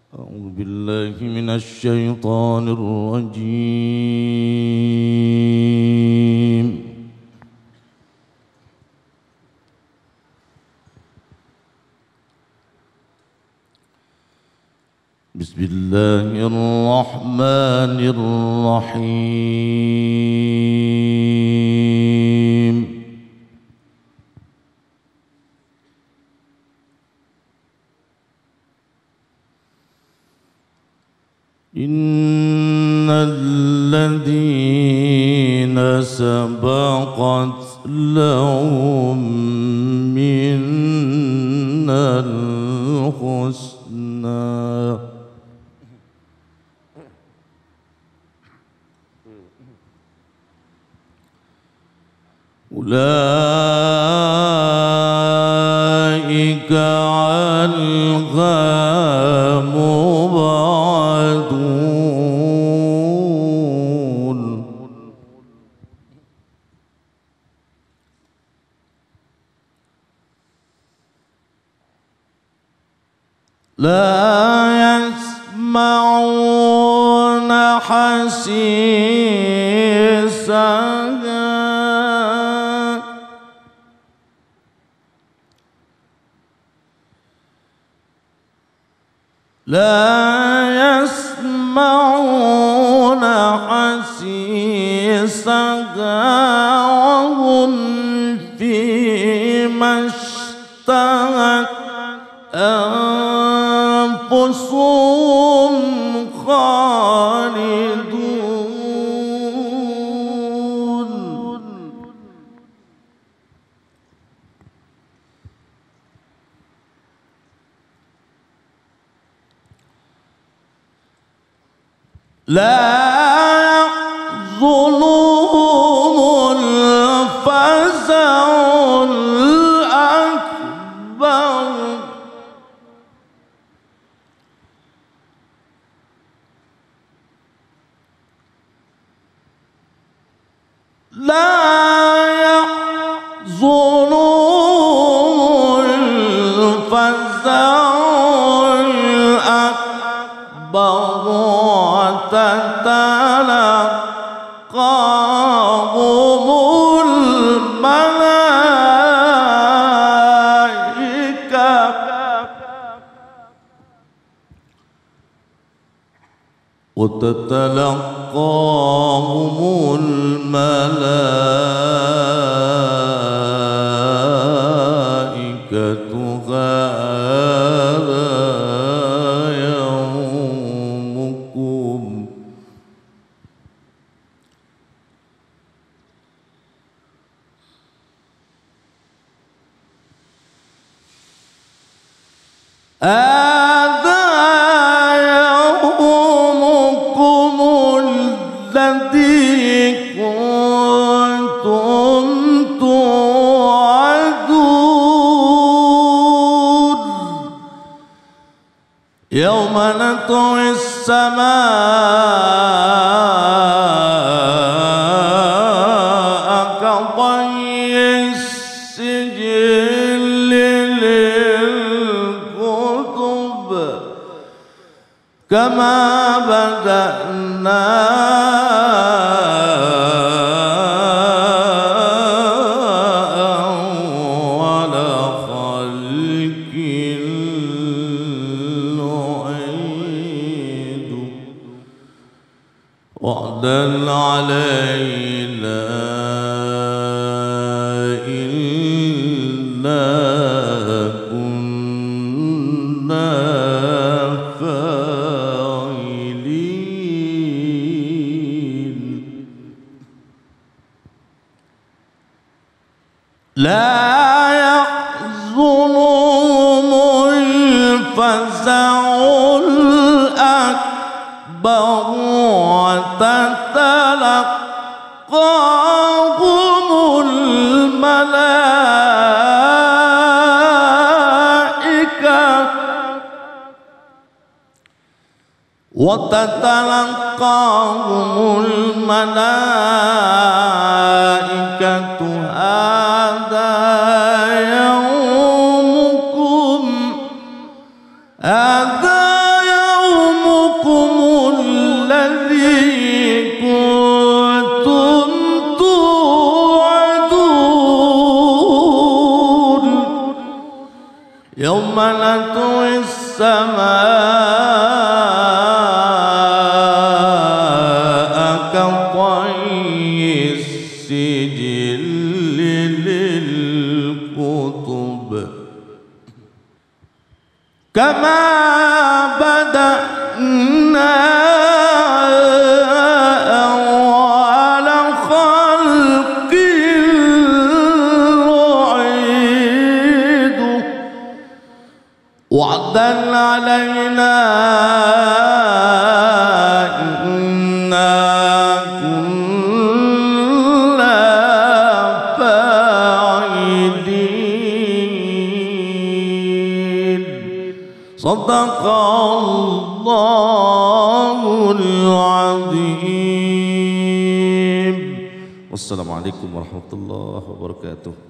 أعوذ بالله من الشيطان الرجيم. بسم الله الرحمن الرحيم. إن الذين سبقت لهم منا الحسنى أولئك عنها مبعدون. لا يسمعون حسيسها وهم فيما اشتهت أنفسهم خالدون. لا يحزنهم الفزع الأكبر وتتلقاهم الملائكة هذا يومكم الذي كنتم توعدون. يوم نطوي السماء كطي السجل للكتب كما بدأنا أول خلق نعيد وعدا علينا إنا كنا لا يحزنهم الفزع الأكبر وتتلقاهم الملائكة هذا يومكم هذا يوم يوم نطوي السماء كطي السجل للكتب كما بدأنا أول خلق نعيد وعدا علينا إنا كنا فاعلين صدق الله العظيم. والسلام عليكم ورحمة الله وبركاته.